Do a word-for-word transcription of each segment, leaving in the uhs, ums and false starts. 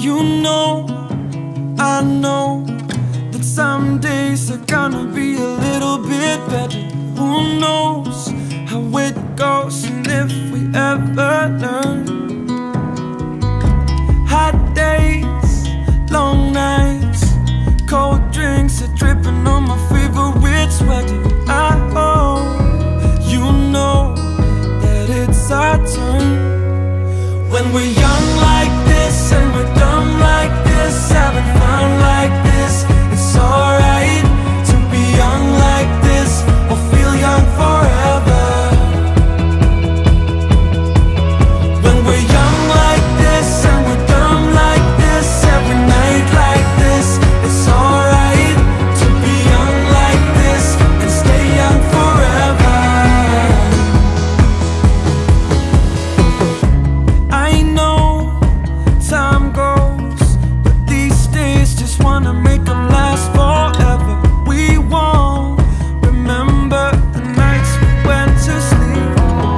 You know, I know that some days are gonna be a little bit better. Who knows how it goes and if we ever learn. Hot days, long nights, cold drinks are dripping on my favorite sweater. I hope you know that it's our turn. When we're young like this and we're dumb like this, having fun like this, it's alright to be young like this or feel young forever. When we're young like this and we're dumb like this, every night like this, it's alright to be young like this and stay young forever. I know time goes, but these days just wanna make them last forever. We won't remember the nights we went to sleep.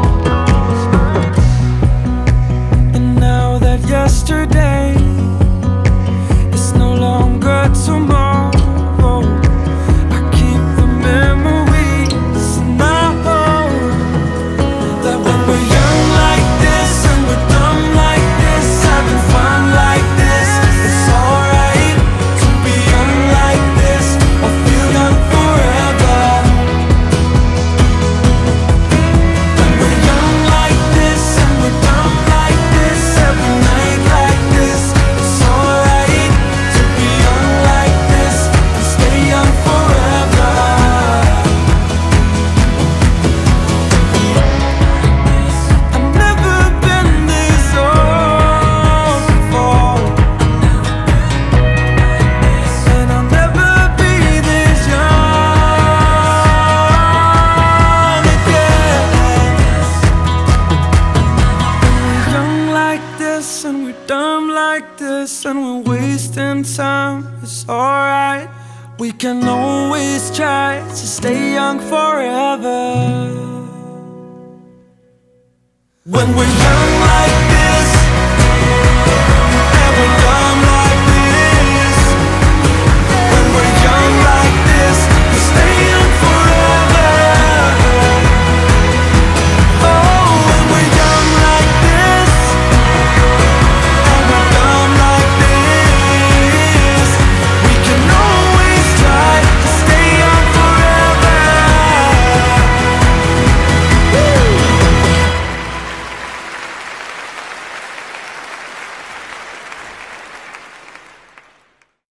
And now that yesterday is no longer tomorrow, I keep the memories and I hope that when we're young like this and we're dumb like this, having fun like this, it's alright to be young like this or feel young forever. When we're young like this and we're dumb like this, every night like this, it's alright to be young like this and stay young forever. I've never been this old before, and I'll never be this young again. We're young like this and we're dumb like this and we're wasting time, it's alright. We can always try to stay young forever. When we're young